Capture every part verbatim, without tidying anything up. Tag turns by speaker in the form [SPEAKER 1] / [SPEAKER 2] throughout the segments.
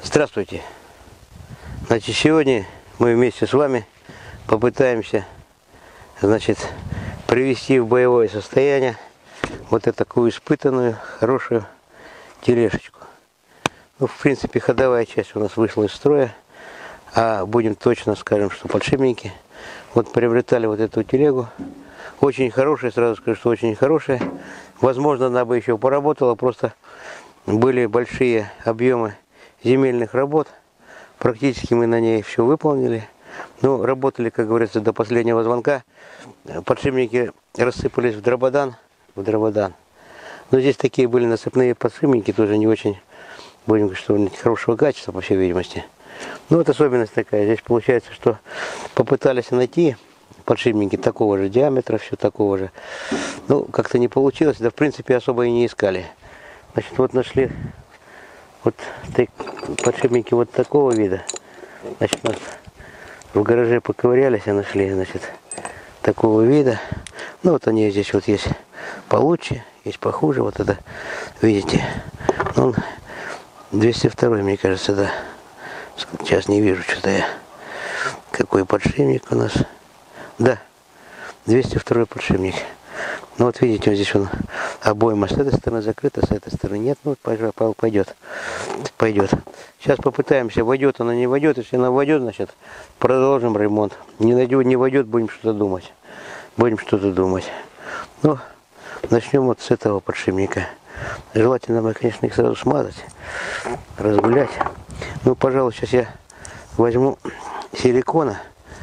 [SPEAKER 1] Здравствуйте! Значит, сегодня мы вместе с вами попытаемся, значит, привести в боевое состояние вот эту такую испытанную, хорошую тележечку. Ну, в принципе, ходовая часть у нас вышла из строя, а будем точно скажем, что подшипники вот приобретали вот эту телегу. Очень хорошая, сразу скажу, что очень хорошая. Возможно, она бы еще поработала, просто были большие объемы земельных работ. Практически мы на ней все выполнили. Ну, работали, как говорится, до последнего звонка. Подшипники рассыпались в дрободан. В дрободан. Но здесь такие были насыпные подшипники, тоже не очень, будем говорить, что хорошего качества, по всей видимости. Ну, вот особенность такая. Здесь получается, что попытались найти подшипники такого же диаметра, все такого же. Ну, как-то не получилось, да в принципе особо и не искали. Значит, вот нашли вот подшипники вот такого вида. Значит, вот в гараже поковырялись и нашли, значит, такого вида. Ну, вот они здесь вот есть получше, есть похуже. Вот это, видите, он двести второй, мне кажется, да. Сейчас не вижу, что-то я. Какой подшипник у нас. Да, двести второй подшипник. Ну вот видите, вот здесь он обойма с этой стороны закрыта, с этой стороны нет. Ну вот пойдет, пойдет. Сейчас попытаемся, войдет она, не войдет. Если она войдет, значит, продолжим ремонт. Не найдет, не войдет, будем что-то думать. Будем что-то думать. Ну, начнем вот с этого подшипника. Желательно, мы, конечно, их сразу смазать, разгулять. Ну, пожалуй, сейчас я возьму силикона,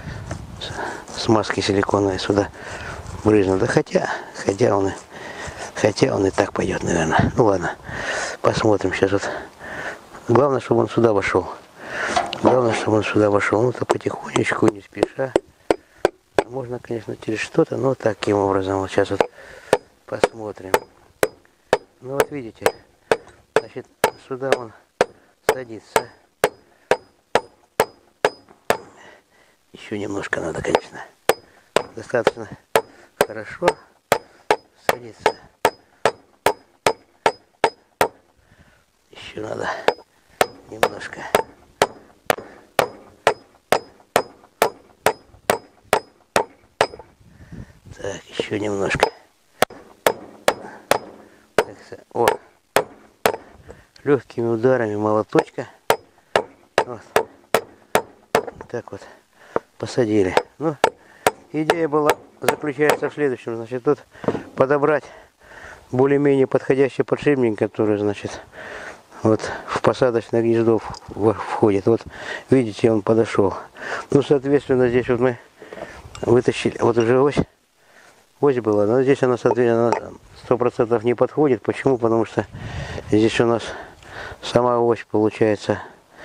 [SPEAKER 1] смазки силиконовой сюда брызну. Да хотя, хотя он и, хотя он и так пойдет, наверное. Ну ладно, посмотрим сейчас вот. Главное, чтобы он сюда вошел. Главное, чтобы он сюда вошел. Ну, то потихонечку, не спеша. Можно, конечно, через что-то, но таким образом. Вот сейчас вот посмотрим. Ну вот видите, значит, сюда он садится. Еще немножко надо, конечно. Достаточно хорошо садится. Еще надо немножко. Так, еще немножко. О, легкими ударами молоточка. Вот. Так вот посадили. Ну, идея была, заключается в следующем. Значит, тут подобрать более-менее подходящий подшипник, который, значит, вот в посадочное гнездо входит. Вот, видите, он подошел. Ну, соответственно, здесь вот мы вытащили, вот уже ось, ось была, но здесь она, соответственно, сто процентов не подходит. Почему? Потому что здесь у нас сама ось получается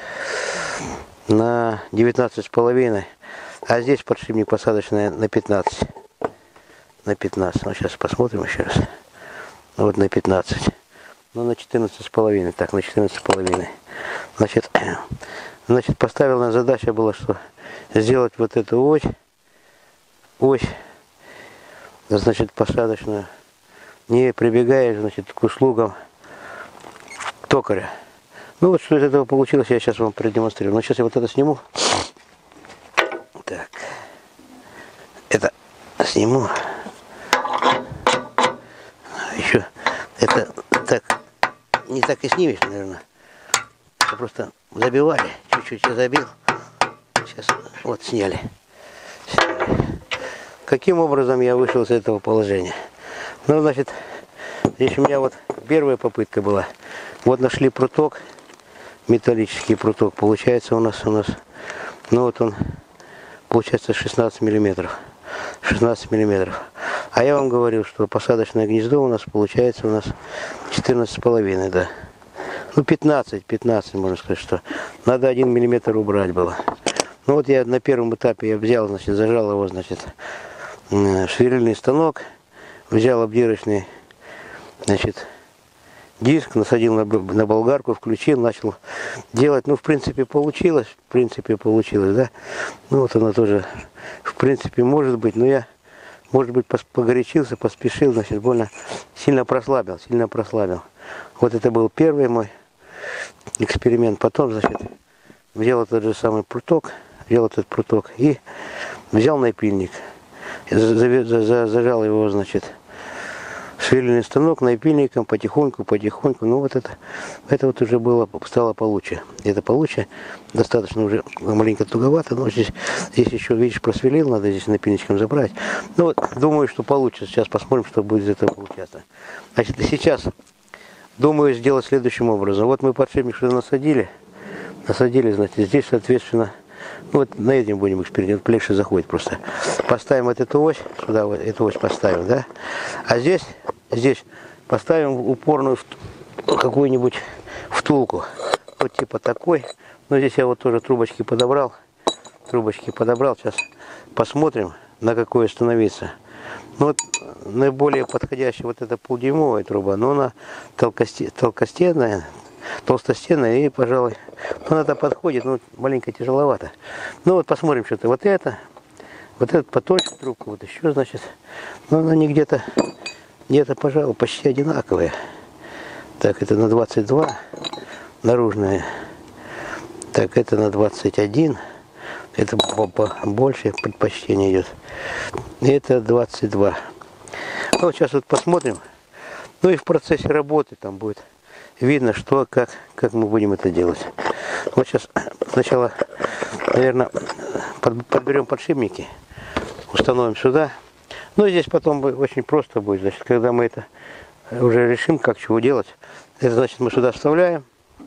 [SPEAKER 1] на девятнадцать с половиной. А здесь подшипник посадочный на пятнадцать. На пятнадцать. Ну, сейчас посмотрим еще раз. Вот на пятнадцать. Ну, на четырнадцать с половиной. Так, на четырнадцать с половиной. Значит, значит, поставила задача была, что сделать вот эту ось. Ось. Значит, посадочную. Не прибегаешь, значит, к услугам токаря. Ну, вот что из этого получилось, я сейчас вам продемонстрирую. Но сейчас я вот это сниму. Так, это сниму. Еще это так, не так и снимешь, наверное. Это просто забивали, чуть-чуть я забил. Сейчас вот сняли. сняли. Каким образом я вышел из этого положения? Ну, значит, здесь у меня вот первая попытка была. Вот нашли пруток, металлический пруток. Получается у нас, у нас, ну вот он. Получается шестнадцать миллиметров. шестнадцать миллиметров. А я вам говорил, что посадочное гнездо у нас получается у нас четырнадцать с половиной, да. Ну пятнадцать, пятнадцать можно сказать, что надо один миллиметр убрать было. Ну вот я на первом этапе я взял, значит, зажал его, значит, сверлильный станок, взял обдирочный, значит, диск, насадил на, на болгарку, включил, начал делать. Ну, в принципе, получилось. В принципе, получилось, да. Ну, вот она тоже, в принципе, может быть. Но я, может быть, погорячился, поспешил, значит, больно сильно прослабил, сильно прослабил. Вот это был первый мой эксперимент. Потом, значит, взял этот же самый пруток, взял этот пруток и взял напильник. Зажал его, значит, сверлильный станок напильником потихоньку, потихоньку. Ну вот это, это вот уже было, стало получше. Это получше достаточно уже маленько туговато, но здесь, здесь еще, видишь, просверлил, надо здесь напильничком забрать. Ну вот, думаю, что получится. Сейчас посмотрим, что будет из этого получаться. Значит, сейчас думаю сделать следующим образом. Вот мы подшипник сюда насадили, насадили, значит, здесь, соответственно, ну вот на этом будем экспериментировать, легче заходит просто. Поставим вот эту ось, сюда вот эту ось поставим, да? А здесь, здесь поставим упорную какую-нибудь втулку. Вот типа такой. Но здесь я вот тоже трубочки подобрал. Трубочки подобрал. Сейчас посмотрим, на какой остановиться. Ну вот наиболее подходящая вот эта полдюймовая труба, но она толстостенная. толстостенная и, пожалуй, ну, она подходит, но маленько тяжеловато. Ну вот посмотрим что-то. Вот это, вот этот потоньше трубка, вот еще, значит, но она не где-то, где-то, пожалуй, почти одинаковая. Так, это на двадцать два наружная. Так, это на двадцать один. Это больше предпочтение идет. Это двадцать два. Ну, вот сейчас вот посмотрим. Ну и в процессе работы там будет видно, что, как, как мы будем это делать. Вот сейчас сначала, наверное, под, подберем подшипники, установим сюда. Ну и здесь потом очень просто будет. Значит, когда мы это уже решим, как чего делать, это значит мы сюда вставляем.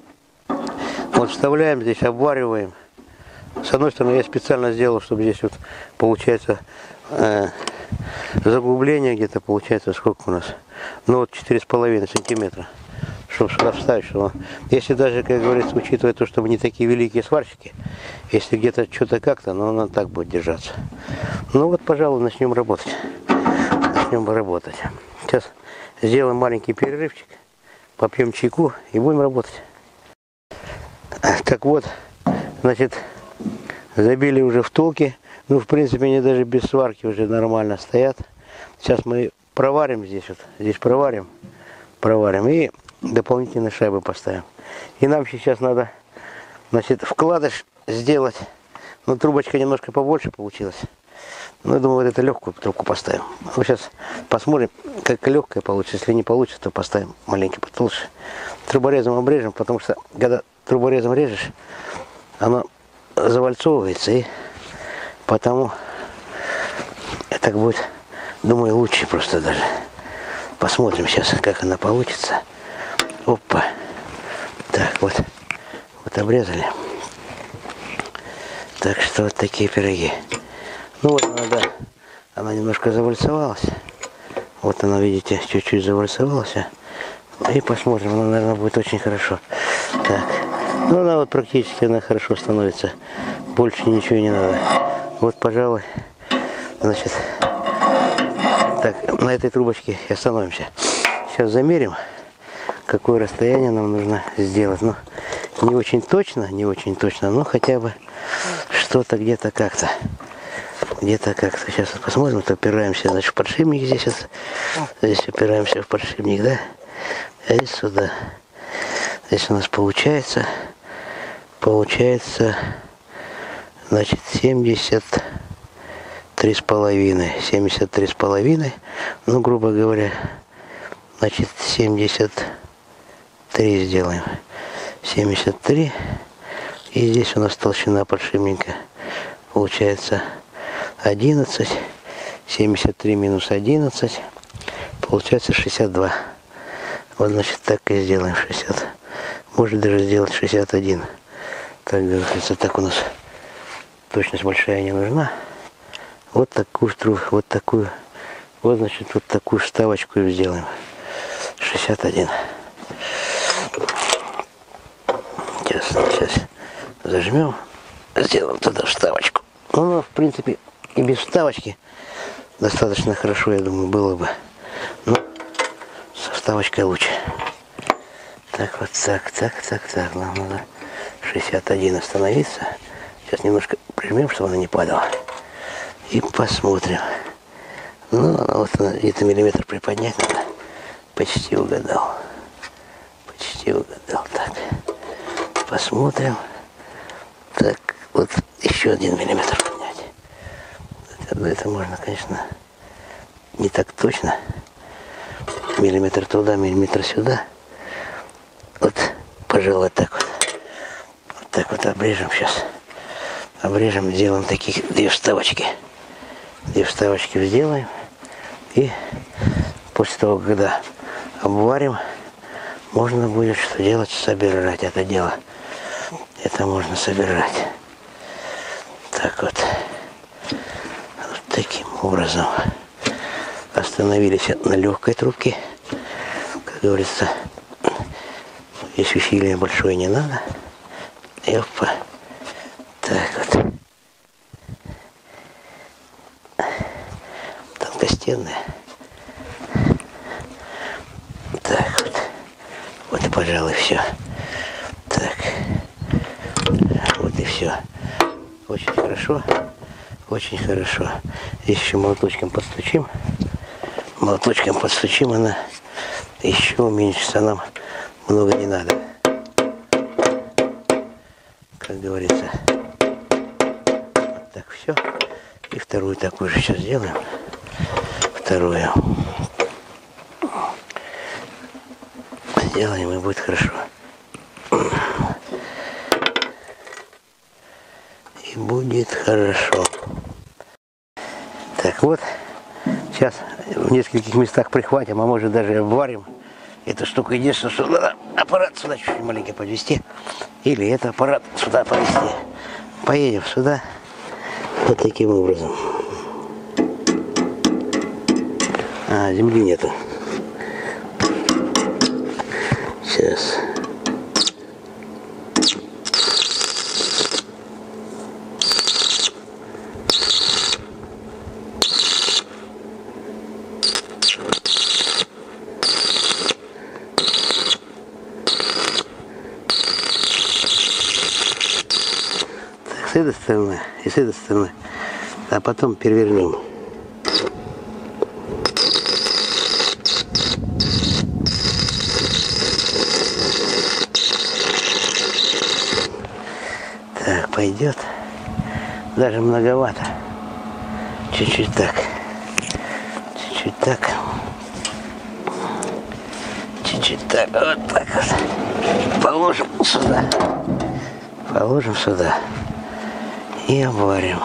[SPEAKER 1] Вот вставляем, здесь обвариваем. С одной стороны, я специально сделал, чтобы здесь вот получается э, заглубление где-то получается сколько у нас? Ну вот четыре с половиной сантиметра. Чтобы сюда вставить, чтобы... Если даже, как говорится, учитывая то, что мы не такие великие сварщики, если где-то что-то как-то, но она так будет держаться. Ну вот, пожалуй, начнем работать. Начнем работать. Сейчас сделаем маленький перерывчик, попьем чайку и будем работать. Так вот, значит, забили уже втулки. Ну, в принципе, они даже без сварки уже нормально стоят. Сейчас мы проварим здесь вот, здесь проварим, проварим и дополнительные шайбы поставим. И нам сейчас надо, значит, вкладыш сделать. Ну, трубочка немножко побольше получилась. Ну, я думаю, вот эту легкую трубку поставим. Мы сейчас посмотрим, как легкая получится. Если не получится, то поставим маленький потолще. Труборезом обрежем, потому что, когда труборезом режешь, оно завальцовывается, и потому так будет, думаю, лучше просто даже. Посмотрим сейчас, как она получится. Опа. Так, вот. Вот обрезали. Так что вот такие пироги. Ну вот она, да, она немножко завальцевалась. Вот она, видите, чуть-чуть завальцевалась. И посмотрим, она, наверное, будет очень хорошо. Так. Ну, она вот практически, она хорошо становится. Больше ничего не надо. Вот, пожалуй, значит, так, на этой трубочке и остановимся. Сейчас замерим, какое расстояние нам нужно сделать. Ну, не очень точно, не очень точно, но хотя бы что-то где-то как-то. Где-то как-то. Сейчас вот посмотрим, то опираемся, значит, в подшипник здесь. Вот, здесь опираемся в подшипник, да? И сюда. Здесь у нас получается, получается, значит, семьдесят три с половиной. семьдесят три с половиной. Ну, грубо говоря, значит, семьдесят три сделаем. семьдесят три. И здесь у нас толщина подшипника получается одиннадцать. семьдесят три минус одиннадцать. Получается шестьдесят два. Вот, значит, так и сделаем шестьдесят. Может даже сделать шестьдесят один. Так, говорится, так у нас точность большая не нужна. Вот такую стру, вот такую, вот, значит, вот такую вставочку и сделаем. шестьдесят один. Сейчас, сейчас зажмем, сделаем туда вставочку. Ну, в принципе, и без вставочки достаточно хорошо, я думаю, было бы. Но со вставочкой лучше. Так, вот так, так, так, так. Нам надо шестьдесят один остановиться. Сейчас немножко прижмем, чтобы она не падала. И посмотрим. Ну, вот где-то миллиметр приподнять надо. Почти угадал. Почти угадал. Так. посмотрим. Так, вот еще один миллиметр поднять. Это, это можно, конечно, не так точно. Миллиметр туда, миллиметр сюда. Вот, пожалуй, так вот. Вот так вот обрежем сейчас. Обрежем, сделаем таких две вставочки. Две вставочки сделаем. И после того, когда обварим, можно будет что делать? Собирать это дело. Это можно собирать. Так вот. Вот таким образом. Остановились на легкой трубке. Как говорится, здесь усилия большое не надо. И опа. Так вот. Тонкостенная. Так вот. Вот и, пожалуй, все. Так. Вот и все. Очень хорошо. Очень хорошо. Здесь еще молоточком подстучим. Молоточком подстучим, она еще уменьшится. Нам много не надо. Как говорится. Вот так все. И вторую такую же сейчас сделаем. Вторую. Сделаем, и будет хорошо. И будет хорошо. Так вот. Сейчас в нескольких местах прихватим, а может даже обварим эту штуку. Единственное, что надо аппарат сюда чуть-чуть маленько подвести. Или это аппарат сюда повести. Поедем сюда. Вот таким образом. А, земли нету. Сейчас. С этой стороны и с этой стороны, а потом перевернем. Так, пойдет. Даже многовато. Чуть-чуть так. Чуть-чуть так. Чуть-чуть так. Вот так вот. Положим сюда. Положим сюда. И обварим.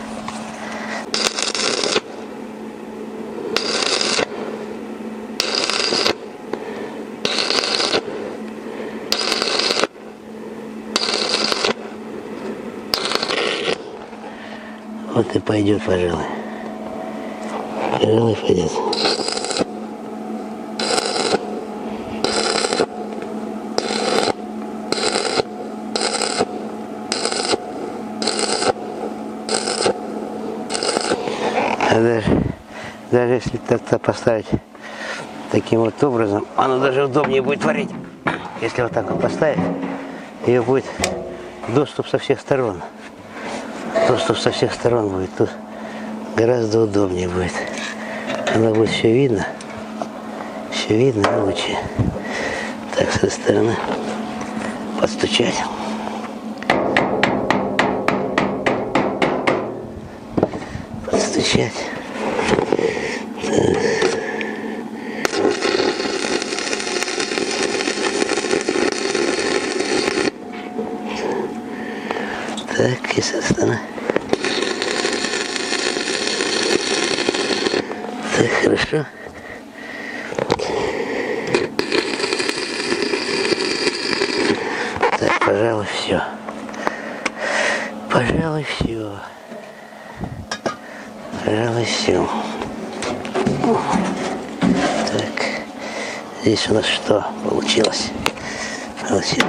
[SPEAKER 1] Вот и пойдет, пожалуй. Пожалуй, пойдет. А даже, даже если так-то поставить таким вот образом, оно даже удобнее будет варить. Если вот так вот поставить, ее будет доступ со всех сторон. Доступ со всех сторон будет. Тут гораздо удобнее будет. Оно будет все видно. Все видно и лучше. Так, с этой стороны подстучать. Подстучать. Так, и с этой стороны. Так, хорошо. Так, пожалуй, все. Пожалуй, все. Пожалуй, все. Так, здесь у нас что получилось? Получилось.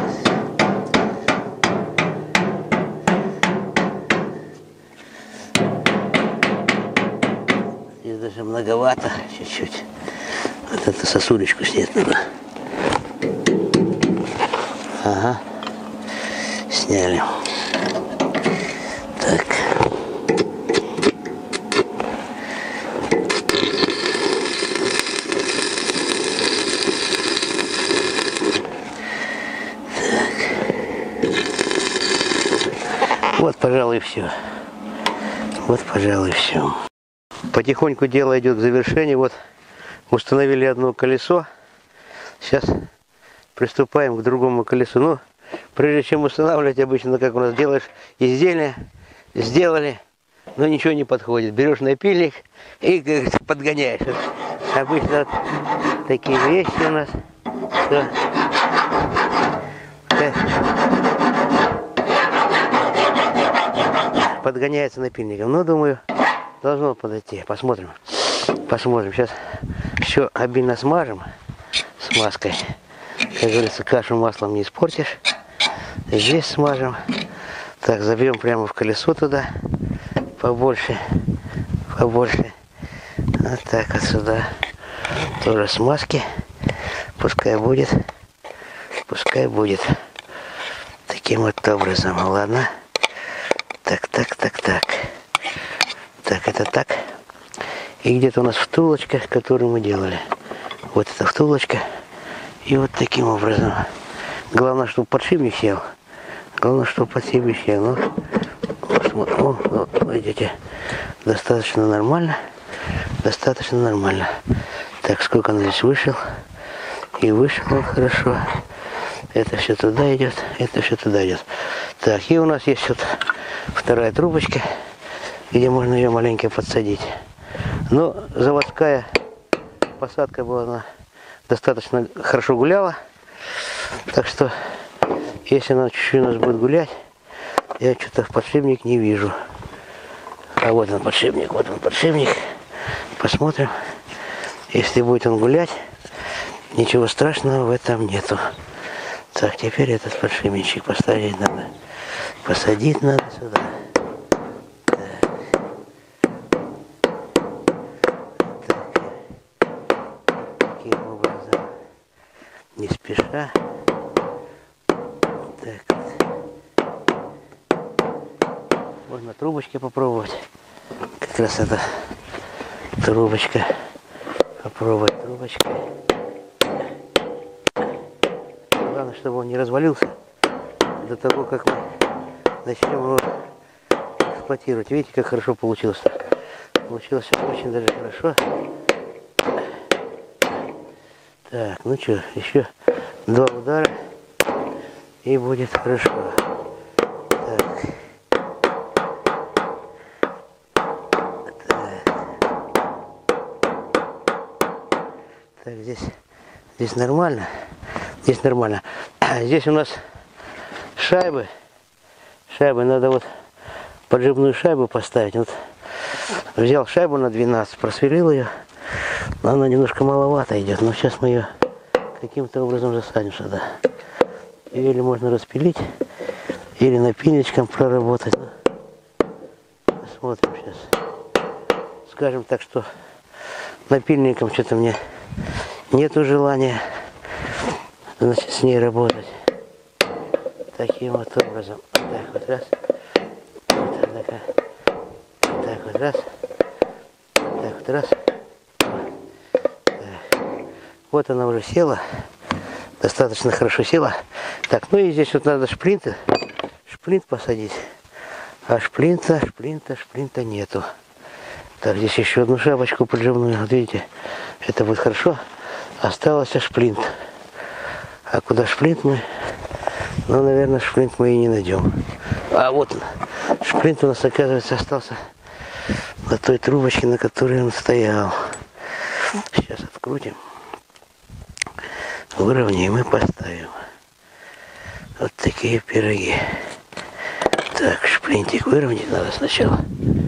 [SPEAKER 1] Здесь даже многовато чуть-чуть. Вот эту сосулечку снять надо. Ага. Сняли. Так. Так. Вот, пожалуй, все. Вот, пожалуй, все. Потихоньку дело идет к завершению. Вот установили одно колесо. Сейчас приступаем к другому колесу. Ну, прежде чем устанавливать, обычно, как у нас делаешь изделие, сделали, но ничего не подходит. Берешь напильник и, как говорится, подгоняешь. Обычно вот такие вещи у нас. Все. Подгоняется напильником. Ну, думаю, должно подойти. Посмотрим. Посмотрим. Сейчас все обильно смажем смазкой. Как говорится, кашу маслом не испортишь. Здесь смажем. Так, забьем прямо в колесо туда. Побольше. Побольше. Вот так вот сюда. Тоже смазки. Пускай будет. Пускай будет. Таким вот образом. Ладно. Так, так, так, так. Так, это так. И где-то у нас втулочка, которую мы делали. Вот эта втулочка. И вот таким образом. Главное, чтобы подшипник сел. Главное, чтобы подшипник сел. Ну, о, о, видите, достаточно нормально. Достаточно нормально. Так, сколько он здесь вышел. И вышел он хорошо. Это все туда идет. Это все туда идет. Так, и у нас есть вот вторая трубочка, где можно ее маленько подсадить. Но заводская посадка была, она достаточно хорошо гуляла. Так что, если она чуть-чуть у нас будет гулять, я что-то в подшипник не вижу. А вот он подшипник, вот он подшипник. Посмотрим. Если будет он гулять, ничего страшного в этом нету. Так, теперь этот подшипничек поставить надо. Посадить надо сюда. Так. Так. Таким образом. Не спеша. Так вот. Можно трубочки попробовать. Как раз это трубочка. Попробовать трубочкой. Главное, чтобы он не развалился до того, как мы начнем его эксплуатировать. Видите, как хорошо получилось. Получилось очень даже хорошо. Так, ну что, еще два удара и будет хорошо. Так. Так, здесь, здесь нормально. Здесь нормально. Здесь у нас шайбы. Шайбы надо вот поджимную шайбу поставить. Вот взял шайбу на двенадцать, просверлил ее. Но она немножко маловато идет. Но сейчас мы ее каким-то образом засадим сюда. Или можно распилить, или напильничком проработать. Посмотрим сейчас. Скажем так, что напильником что-то мне нету желания, значит, с ней работать. Таким вот образом. Так вот раз. Вот так, так вот раз. Так вот раз. Так. Вот она уже села. Достаточно хорошо села. Так, ну и здесь вот надо шплинты. Шплинт посадить. А шплинта, шплинта, шплинта нету. Так, здесь еще одну шапочку поджимную. Вот видите, это будет хорошо. Осталось шплинт. А куда шплинт мы? Ну, наверное, шплинт мы и не найдем. А вот он. Шплинт у нас, оказывается, остался на той трубочке, на которой он стоял. Сейчас открутим. Выровняем и поставим. Вот такие пироги. Так, шплинтик выровнять надо сначала.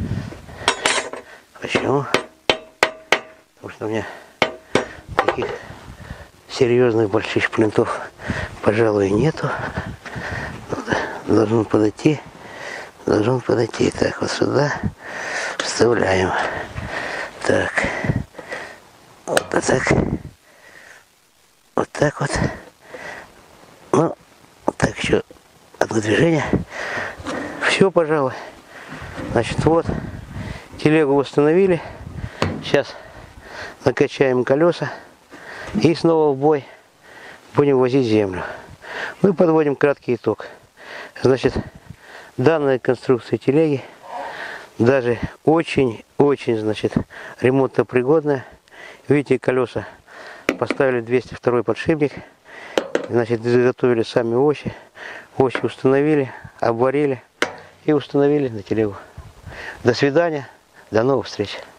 [SPEAKER 1] Почему? Потому что у меня таких серьезных больших шплинтов, пожалуй, нету. Должен подойти. Должен подойти. Так, вот сюда вставляем. Так. Вот так. Вот так вот. Ну, так, еще одно движение. Все, пожалуй. Значит, вот. Телегу восстановили. Сейчас накачаем колеса. И снова в бой будем возить землю. Мы подводим краткий итог. Значит, Данная конструкция телеги даже очень-очень, значит, ремонтопригодная. Видите, колеса поставили двести второй подшипник. Значит, изготовили сами оси. Оси установили, обварили и установили на телегу. До свидания, до новых встреч.